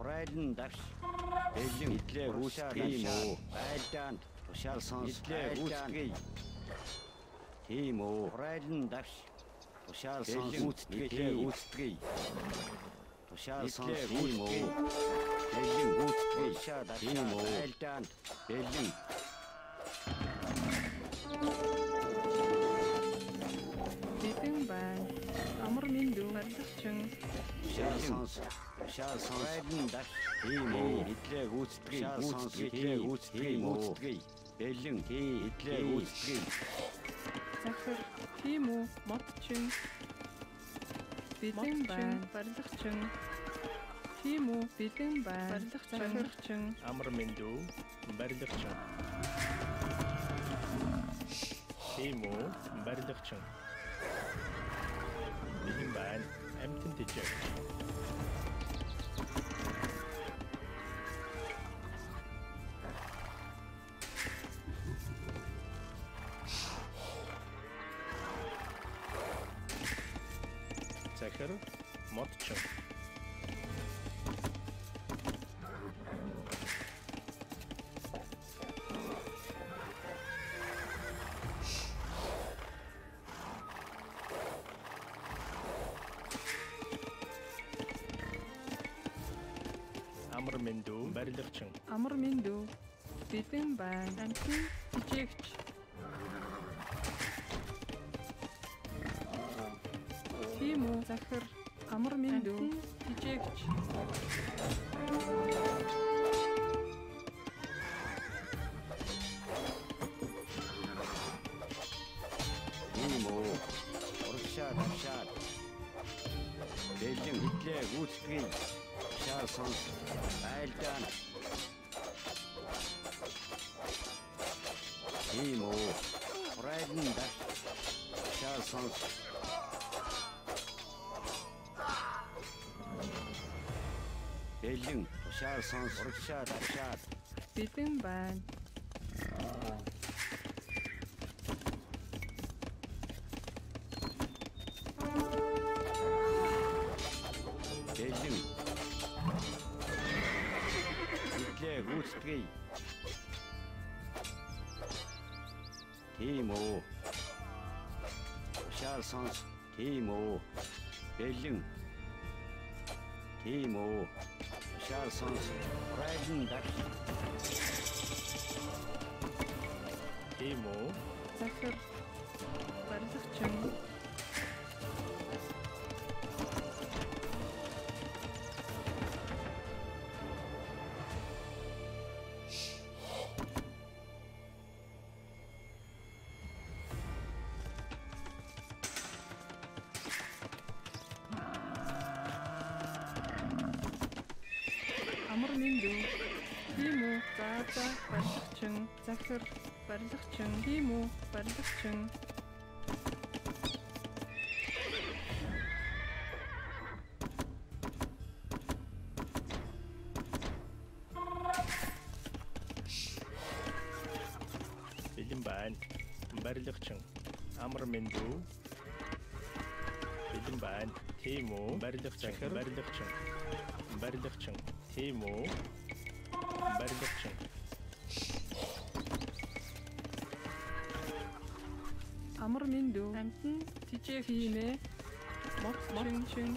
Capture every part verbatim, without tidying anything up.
Райден давш. Эллин итлээ үүсгэе мó. Айлдаанд тушаал сонс. Итлээ үүсгэе. Тийм үү. Райден давш. Тушаал сонс. Итлээ үүсгэе. Тушаал сонс. Тийм үү. Эллин үүсгэе. Тийм үү. Айлдаанд. Эллин. Битэн бай. Амар миндүү барилгачин. Тушаал сонс. Тушаал сонс. Райден давш. Тийм үү. Итлээ үүсгэе. Тушаал сонс. Итлээ үүсгэе. Эллин тий итлээ үүсгэе. Захир тийм үү модчин. Битэн бай барилгачин. Тийм үү битэн бай барилгачин. Амар миндүү барилгачин. Тийм үү барилгачин. Битэн бай амтэн тэжээ. Захир модчин. Амар миндүү барилгачин. Амар миндүү битэн бай амтэн тэжээгч. Тийм үү захир амар миндүү тэжээгч. Тийм үү. Урагшаа давшаа. Эллин итлээ үүсгэе. Тушаал сонс. Айлдаан. Тийм үү. Райден давш. Тушаал сонс. Эллин тушаал сонс. Урагшаа давшаа. Битэн бай. Эллин итлээ үүсгэе. Тийм үү. Тушаал сонс. Тийм үү. Эллин. Тийм үү. Тушаал сонс. Райден давш. Тийм үү Захир барилгачин. Амар миндүү. Тийм үү. За за барилгачин. Захир барилгачин. Тийм үү. Барилгачин. бэлэн байна. Барилгачин. Амар миндүү бэлэн байна. Тийм үү барилгачин. Барилгачин. Барилгачин. Тийм үү барилгачин. Амар миндүү амтэн тэжээх юм ээ. Мод чин чин.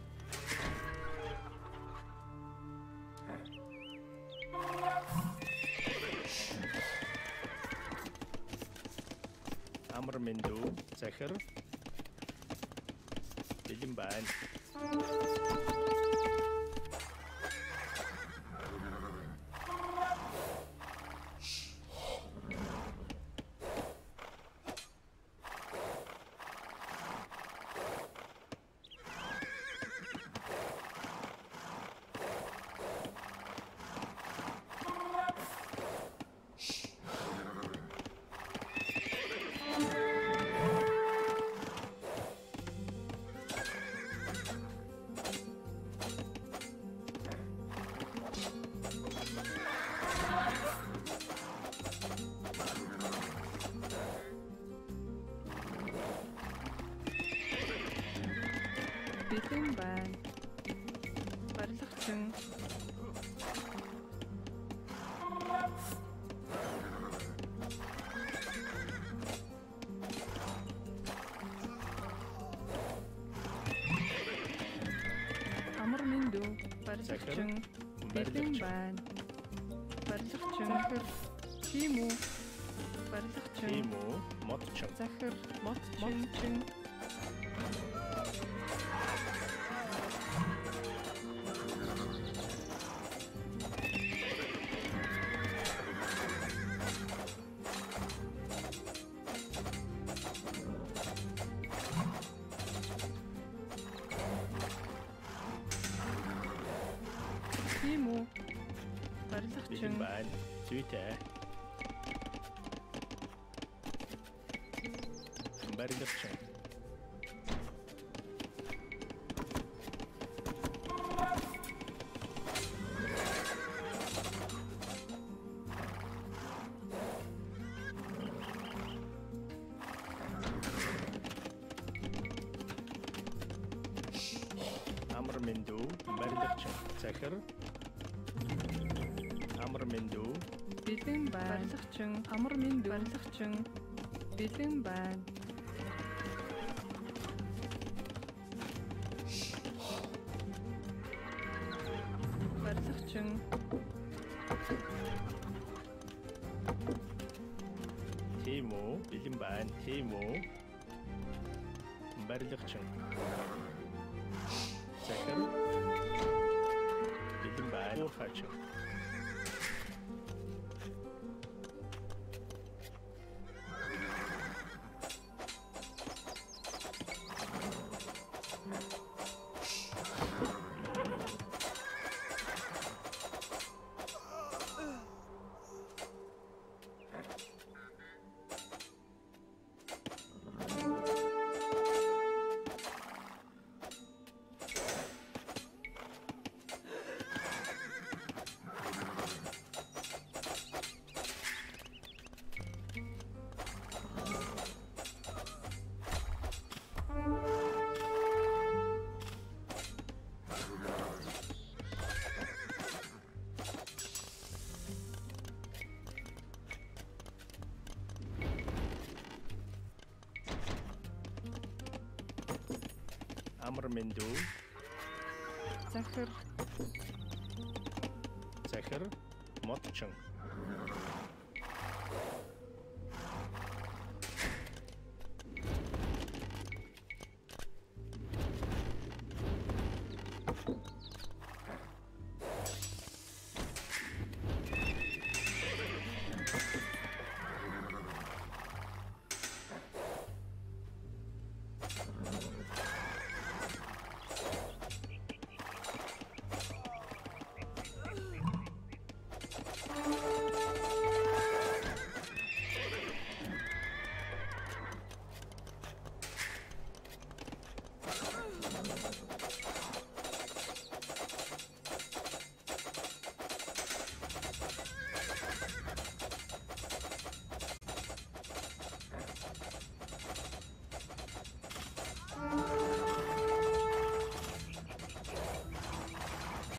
Амар миндүү захир бэлэн байна. Бэлэн байна. Барилгачин. Амар минь дүү. Барилгачин. Бэлэн байна. Барилгачин. Захир. Тийм үү? Барилгачин. Тийм үү? Модчин. Захир. Модчин. Тийм үү? Барилгачин. Бэлэн байна. Зүйтэй. Барилгачин. Амар минь дүү. Барилгачин. Захир. Амар минь дүү. Бэлэн байна. Барилгачин. Амар минь дүү. Барилгачин. Бэлэн байна. Барилгачин. Тийм үү? Бэлэн байна. Тийм үү? Барилгачин. Захир. Бэлэн байна. Уурхачин. Амар минь дүү. Захир. Захир. Модчин.